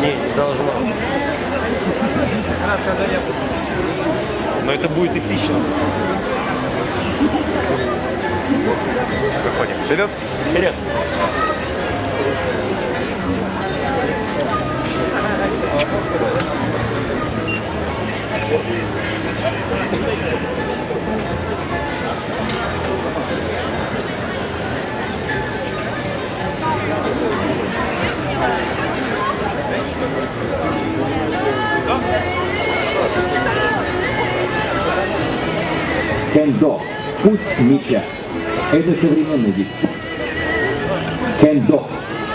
Не должно. Но это будет эпично. Выходим. Вперед! Вперед! Кендо. Путь меча. Это современный вид. Кендо.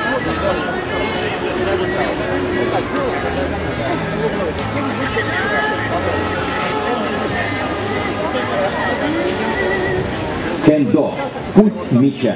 Кендо. Путь меча.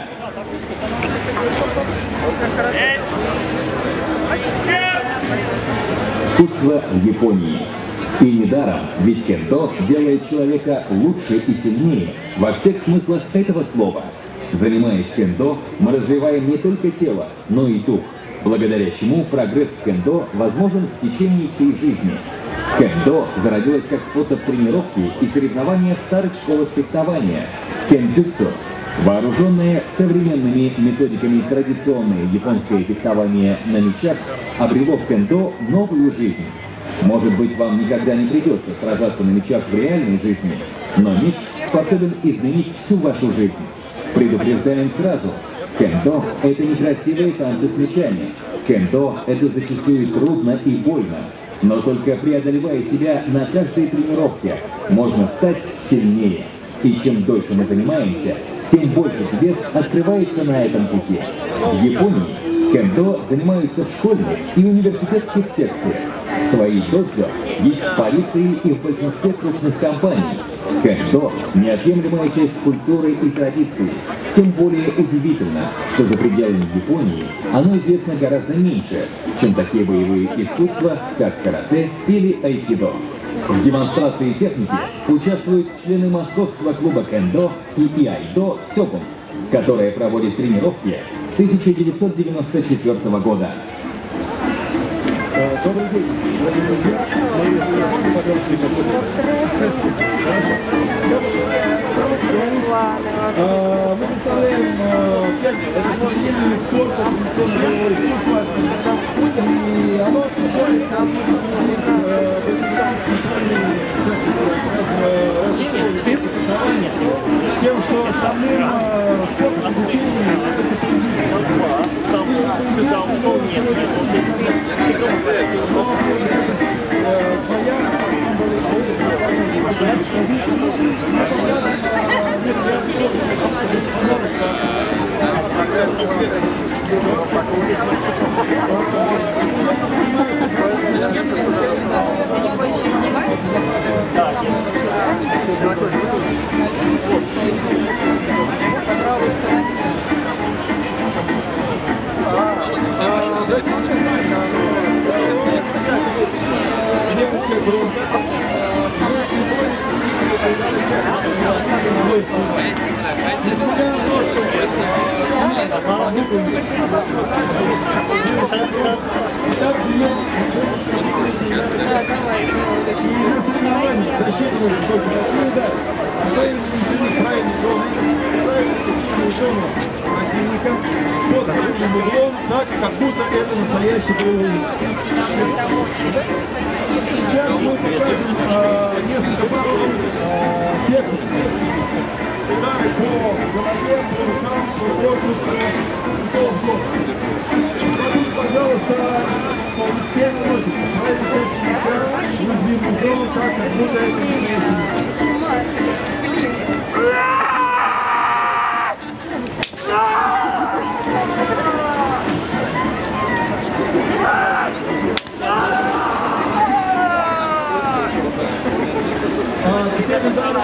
Искусство в Японии. И недаром, ведь кендо делает человека лучше и сильнее во всех смыслах этого слова. Занимаясь кендо, мы развиваем не только тело, но и дух, благодаря чему прогресс в кендо возможен в течение всей жизни. Кендо зародилось как способ тренировки и соревнования в старых школах фехтования – кендзюцу. Вооруженное современными методиками традиционное японское фехтование на мечах обрело в кендо новую жизнь. Может быть, вам никогда не придется сражаться на мечах в реальной жизни, но меч способен изменить всю вашу жизнь. Предупреждаем сразу, кендо – это некрасивые танцы с мечами. Кендо – это зачастую трудно и больно. Но только преодолевая себя на каждой тренировке, можно стать сильнее. И чем дольше мы занимаемся, тем больше чудес открывается на этом пути. В Японии кендо занимаются в школьных и университетских секциях. Свои додзё есть в полиции и в большинстве крупных компаний. Кендо – неотъемлемая часть культуры и традиций. Тем более удивительно, что за пределами Японии оно известно гораздо меньше, чем такие боевые искусства, как карате или айкидо. В демонстрации техники участвуют члены московского клуба кендо и айдо «Сёкун», которая проводит тренировки с 1994 года. Добрый день, дорогие друзья. Мы представляем кендо. Это современный вид спорта, традиционного искусства. И оно освещает тем, что основным спортом обучения это противника под крупным углом, так, как будто это настоящий боевой. Сейчас мы покажем несколько техник. Удары по голове, по рукам, по корпусу, пожалуйста, все носят. Выдвинуть зону так, как будто это настоящий. Теперь удар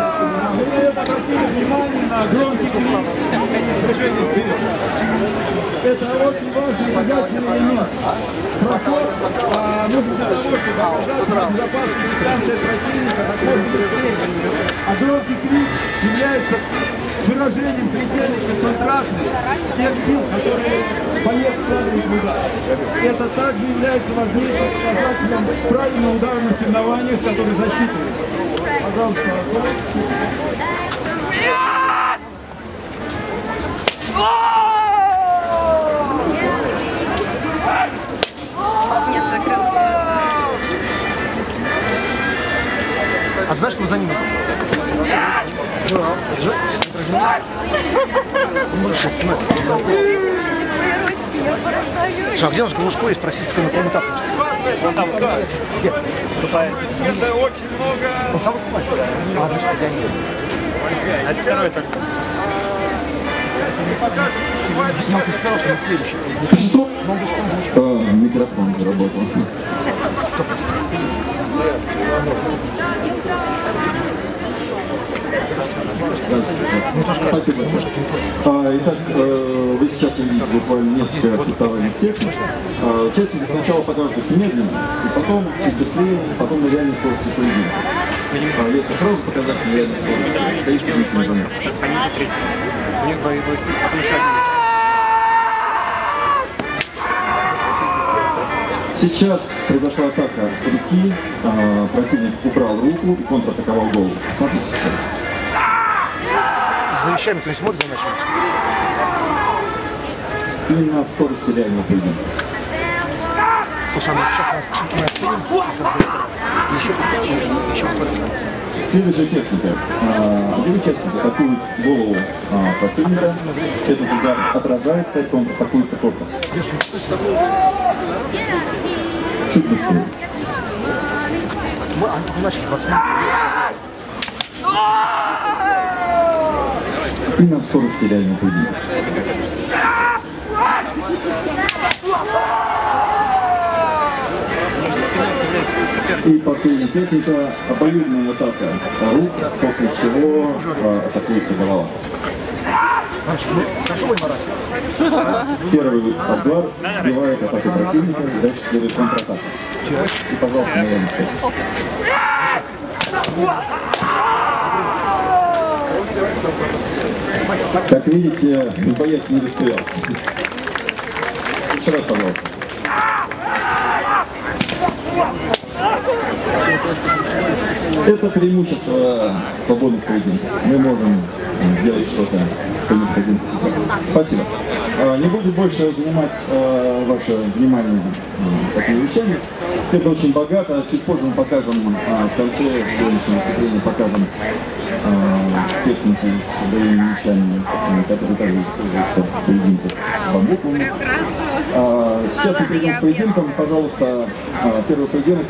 Вы обратили внимание на громкий крик. Движение вперед. Это очень важный обязательный элемент. Проход нужен для того, чтобы оказаться на безопасной дистанции от противника как можно быстрее. А громкий крик является выражением предельной концентрации всех сил, которые боец вкладывает в удар. Это также является важнейшим показателем правильного удара на соревнованиях, который засчитывает. Пожалуйста, Нет, закрыл. А знаешь, что за ними? Я порождаю. А где наш Глушко и спросить, кто на каком этапе? Вон там. Где? Выступает. это очень много. А, значит, я не. Это второй только. Я тебе сказал, что он следующий. Что? Но он говорит, что он Глушко. Микрофон заработал. Спасибо. Итак, вы сейчас увидите буквально несколько фехтовальных техник. Участники сначала покажут медленно, и потом чуть быстрее, потом на реальной скорости поединка. Если сразу показать на реальной скорости, то есть ничего не понятно. Они не третьи. У них боевой отмешательный. Сейчас произошла атака руки, противник убрал руку и контратаковал голову. Смотрите сейчас. За вещами кто не смотрит за нашими? Именно в скорости реального поединка. Слушай, а сейчас нас еще Следующая техника. Обе участники атакуют голову противника. Этот удар отражается, и он атакуется корпус. Чуть быстрее. начали 20 минут. И на скорости реально поединка. И последняя техника — обоюдная атака рук, после чего атакуется голова. Первый удар сбивает атаку противника, и дальше следует контратака. И, пожалуйста, на реальную часть. Как видите, боец не растерял. Еще раз, пожалуйста. Это преимущество свободных поединков. Мы можем сделать что-то по поединку. Спасибо. Не буду больше занимать ваше внимание такими вещами. Это очень богато. Чуть позже мы покажем, в конце сегодняшнего выступления покажем техники с боевыми мечами, которые также используются в поединках с бамбуком. Сейчас мы перейдем к поединкам. Пожалуйста, первый поединок.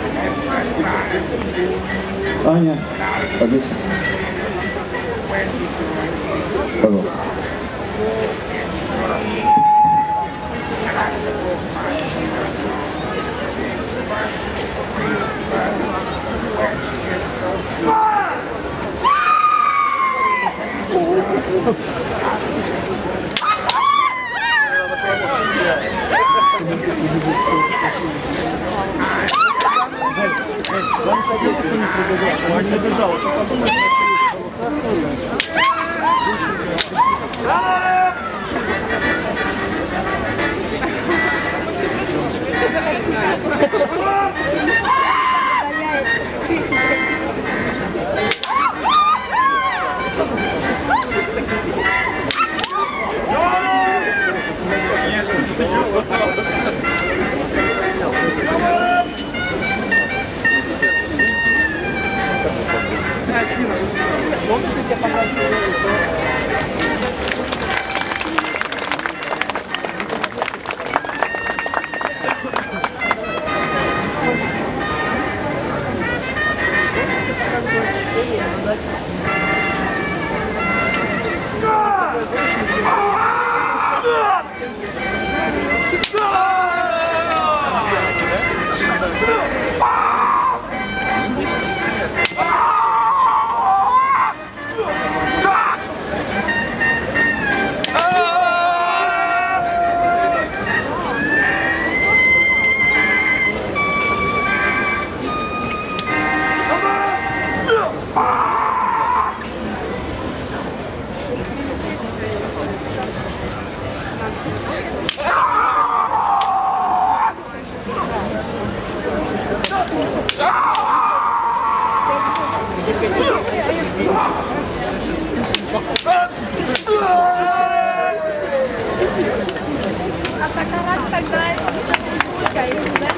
Аня, здесь. Пожалуйста. Он не бежал. А катаракт тогда получается, да?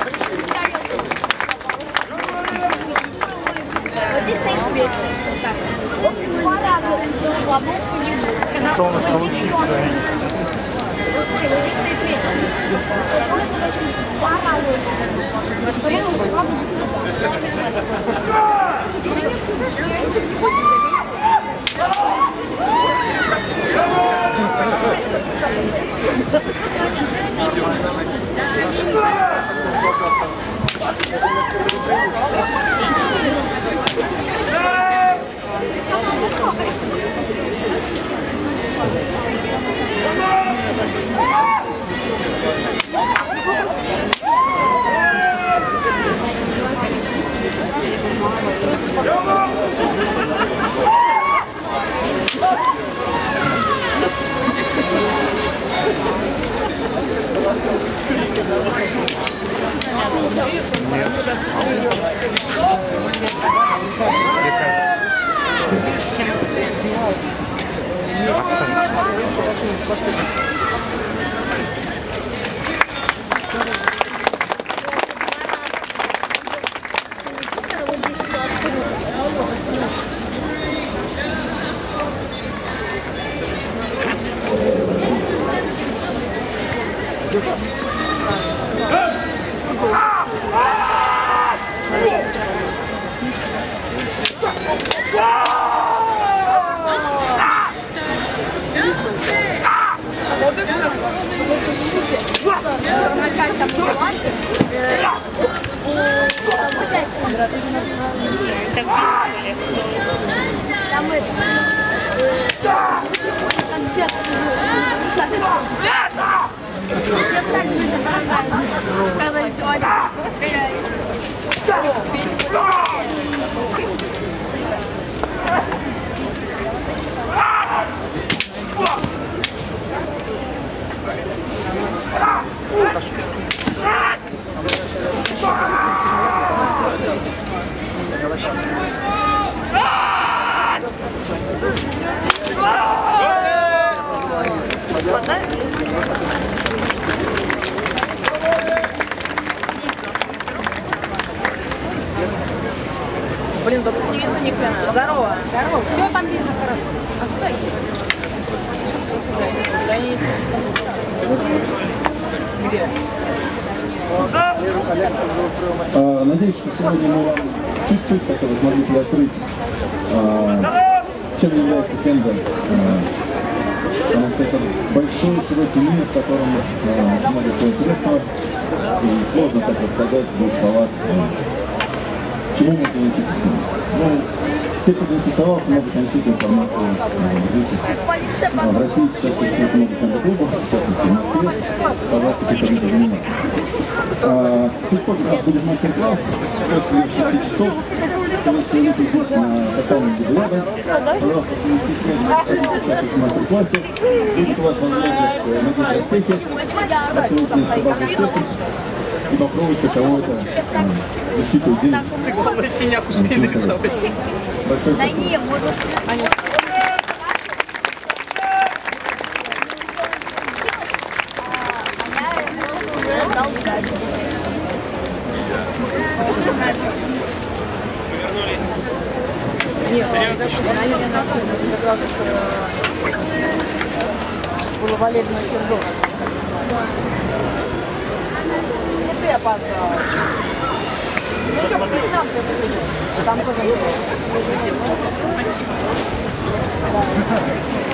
Вот здесь стоит дверь. Два раза лобовку не будет. Солнышко лучше. Вот здесь стоит дверь. Два раза. Посмотрел, Блин, да тут не видно ни хрена. Здорово. Здорово. Все там видно хорошо. Отстой. Где? Надеюсь, что сегодня мы вам чуть-чуть хотя бы смогли приоткрыть, чем является кендо. Потому что это большой, широкий мир, в котором много всего интересного. И сложно так рассказать в двух словах, чему можно научиться. Ну, те, кто заинтересовался, могут найти эту информацию в YouTube. В России сейчас существует много кендо-клубов, в частности в Москве. Пожалуйста, приходите заниматься. Чуть позже у нас будет мастер-класс после 6 часов. Если вы учитесь на каком-нибудь рядом, пожалуйста, не стесняйтесь участвовать в мастер-классе. Будет у вас возможность надеть доспехи, освоить несколько техник и попробовать, каково это вести день. Ты, главное, синяк успей нарисовать. Большое Да спасибо. не, может... Нет, как раз было валерьяно сердо. Это я поздравила. Ну что, там кто-то видел? Там тоже